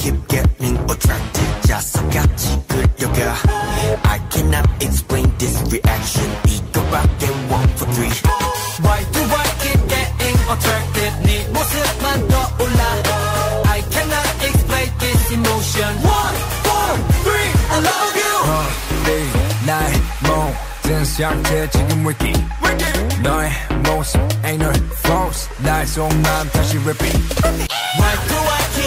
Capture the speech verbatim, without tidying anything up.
keep getting attracted 자석같이 끌려가 I cannot explain this reaction 이거밖에 one for three Why do I keep getting attracted 네 모습만 떠올라 I cannot explain this emotion One, four, three, I love you uh, babe, 나의 모든 상태 지금 wiki 너의 모습 ain't no false 나의 속마음 다시 repeat Why do I